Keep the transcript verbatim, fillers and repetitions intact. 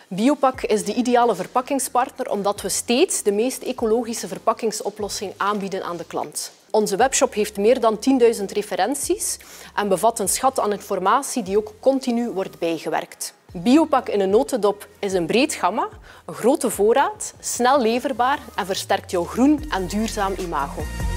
Biopak is de ideale verpakkingspartner omdat we steeds de meest ecologische verpakkingsoplossing aanbieden aan de klant. Onze webshop heeft meer dan tienduizend referenties en bevat een schat aan informatie die ook continu wordt bijgewerkt. Biopak in een notendop is een breed gamma, een grote voorraad, snel leverbaar en versterkt jouw groen en duurzaam imago.